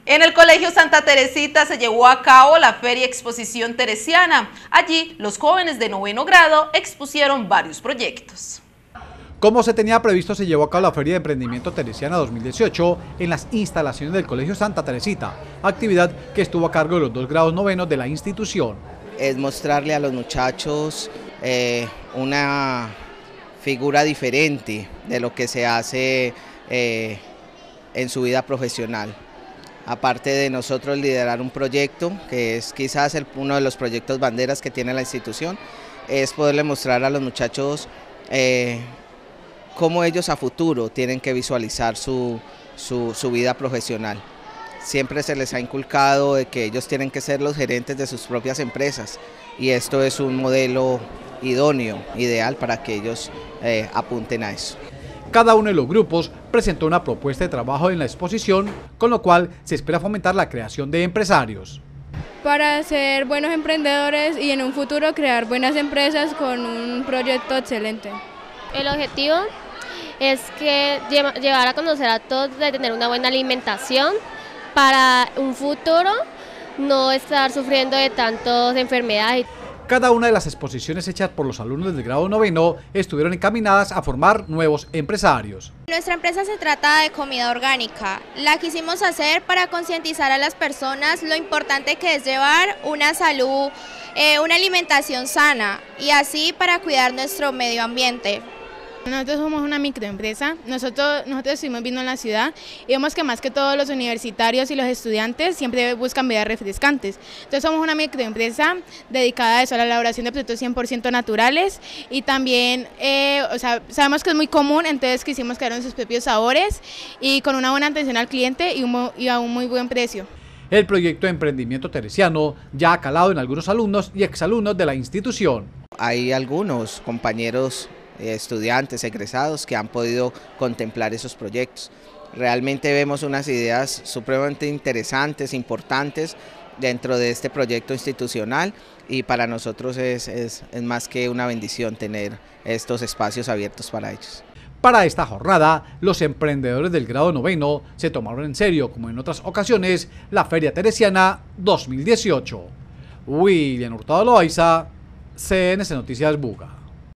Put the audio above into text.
En el Colegio Santa Teresita se llevó a cabo la Feria Exposición Teresiana. Allí, los jóvenes de 9º grado expusieron varios proyectos. Como se tenía previsto, se llevó a cabo la Feria de Emprendimiento Teresiana 2018 en las instalaciones del Colegio Santa Teresita, actividad que estuvo a cargo de los 2 grados novenos de la institución. Es mostrarle a los muchachos una figura diferente de lo que se hace en su vida profesional. Aparte de nosotros liderar un proyecto, que es quizás uno de los proyectos banderas que tiene la institución, es poderle mostrar a los muchachos cómo ellos a futuro tienen que visualizar su vida profesional. Siempre se les ha inculcado de que ellos tienen que ser los gerentes de sus propias empresas y esto es un modelo idóneo, ideal para que ellos apunten a eso. Cada uno de los grupos presentó una propuesta de trabajo en la exposición, con lo cual se espera fomentar la creación de empresarios. Para ser buenos emprendedores y en un futuro crear buenas empresas con un proyecto excelente. El objetivo es que llevar a conocer a todos de tener una buena alimentación para un futuro no estar sufriendo de tantas enfermedades. Cada una de las exposiciones hechas por los alumnos del grado noveno estuvieron encaminadas a formar nuevos empresarios. Nuestra empresa se trata de comida orgánica. La quisimos hacer para concientizar a las personas lo importante que es llevar una salud, una alimentación sana y así para cuidar nuestro medio ambiente. Nosotros somos una microempresa, nosotros estuvimos viendo en la ciudad y vemos que más que todos los universitarios y los estudiantes siempre buscan bebidas refrescantes. Entonces somos una microempresa dedicada a eso, a la elaboración de productos 100% naturales y también sabemos que es muy común, entonces quisimos crear nuestros propios sabores y con una buena atención al cliente y a un muy buen precio. El proyecto de emprendimiento teresiano ya ha calado en algunos alumnos y exalumnos de la institución. Hay algunos compañeros estudiantes, egresados que han podido contemplar esos proyectos. Realmente vemos unas ideas supremamente interesantes, importantes dentro de este proyecto institucional y para nosotros es más que una bendición tener estos espacios abiertos para ellos. Para esta jornada, los emprendedores del grado noveno se tomaron en serio, como en otras ocasiones, la Feria Teresiana 2018. William Hurtado Loaiza, CNC Noticias Buga.